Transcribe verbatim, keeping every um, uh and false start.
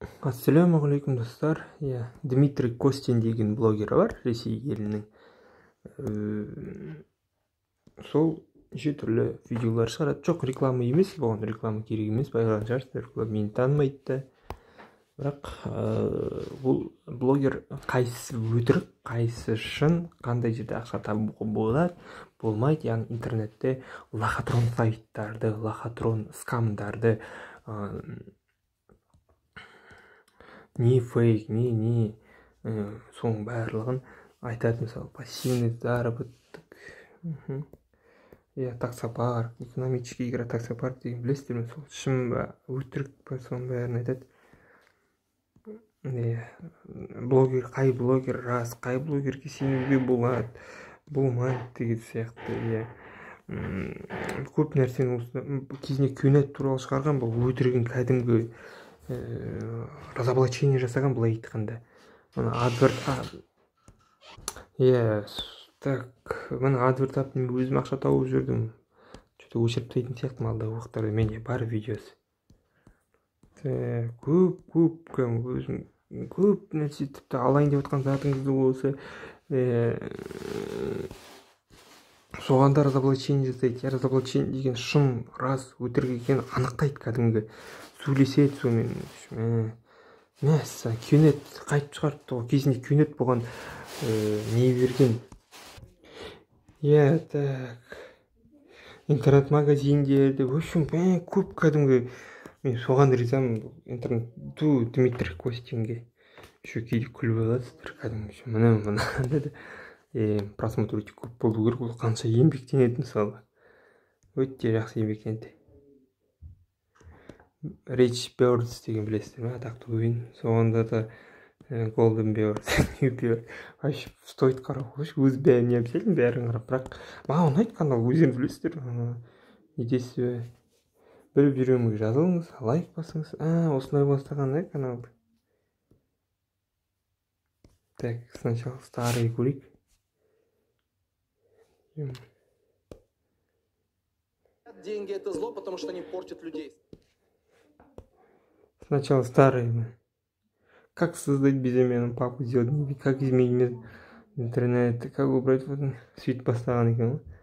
Ассалаумағалейкум достар. Я Дмитрий Костин деген блогер бар, Ресей елінің. Сол неше түрлі видеолар шығарады. Жоқ, реклама емес, бұған реклама керек емес, байқаған шығарсыздар, мені танымайды да. Бірақ бұл блогер қайсысы өтірік, қайсысы шын, қандай жерде ақша табуға болады, болмайды. Яғни интернетте лохотрон сайттарды, лохотрон скамдарды, не фейк, не не соның барлығын айтады. Мысалы, пассивный заработок, я таксопарк, экономический игра таксопарк деген білесіздер ме? Сол шын ба, өтірік па, соның бәрін айтады. Блогер, қай блогер рас, қай блогерге сенуге болады, болмайды деген сияқты. Көп нәрсені кезінде Кюнет туралы шығарған, бұл өтірігін кәдімгі разоблачение жасаған, былай айтқанда. Адверт, иә, так, мен адвертап өзім ақша тауып жүрдім. Что-то өшіріп тастайтын сияқты алдағы уақыттарда, менде бар видеосы. Көп, көп, өзім көп нәрсе, тіпті алайын деп отқан затыңызды болса, соғанда разоблачение жасайды. Разоблачение деген шын, рас, өтірік екенін анықтайды кәдімгі. Сөйлеседі сонымен. Мәссә, Кюнет қайтып шығарыпты ғой. Кезінде Кюнет болған не берген. Иә, так. Интернет-магазиндерді, в общем, көп кәдімгі. Мен соған ризамын. Интернет-ду Дмитрий Костинге. Еще кейде күліп аласыздар кәдімгі. Мына, мына деді. Просмотр өте көп болу керек, ол қанша еңбектенеді мысалы. Өте жақсы еңбектенеді. Rich Birds деген білесіздер ме? Атақты ойын. Соғанда да Golden Birds, New Birds. Вообще, стоит қарап қойшы, өз бәрін не обязательно бәрін қарап. Бірақ маған ұнайды канал, өздеріңіз білесіздер. Недесі біліп жүремін, жазылыңыз, лайк басыңыз. А, осылай бастаған да каналды. Так, сначала старый көрейік. Деньги это зло, потому что они портят людей. Сначала старые. Как создать безымянный папу сделать? Как изменить интернет? Как убрать вот свет поставленный?